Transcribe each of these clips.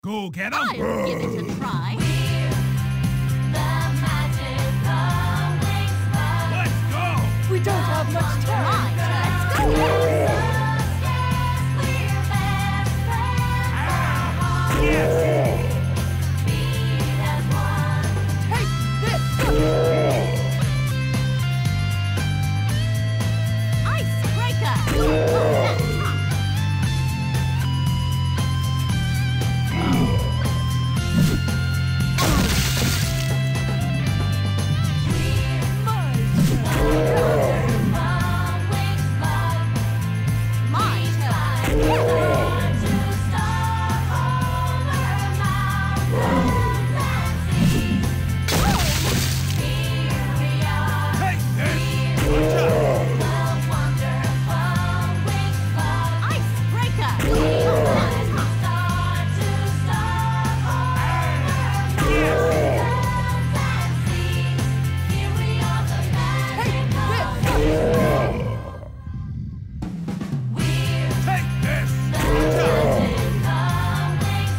Go get 'em! I'll give it a try. Let's go! We don't have much time. Right, let's go. Yes! Take this! Icebreaker! Oh, that's tough. My turn. Take this! Watch out! Icebreaker! Oh, that's tough. Take this! Watch out!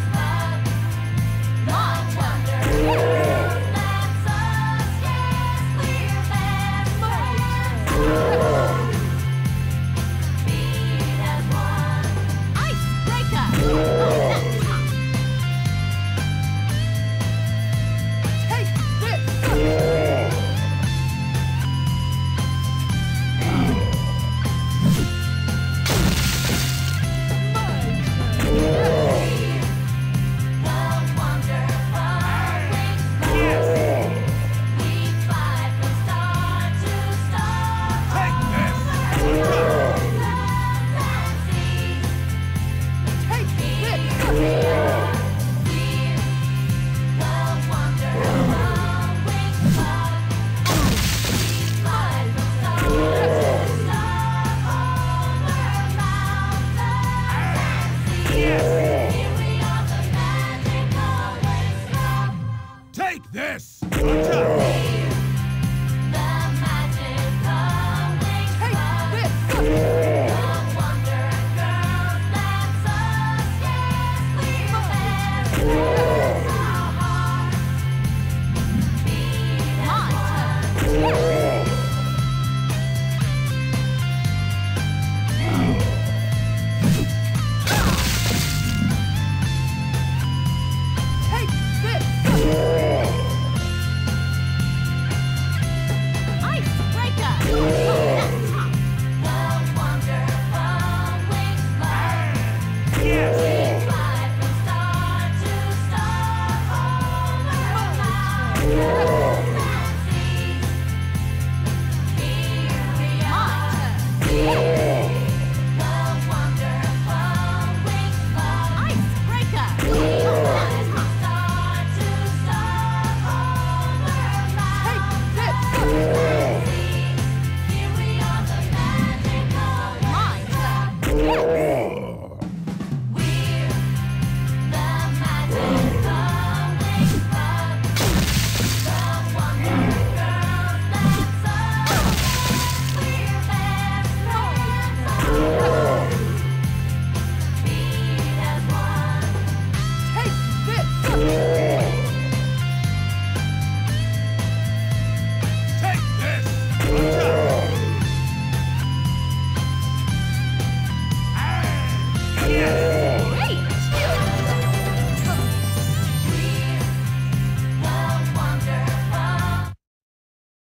My turn. Icebreaker! Oh, that's tough. Take this! Take this! Watch out! Take this! Take this! Watch out! Take this! Wonder Girls, that's us, yes, we're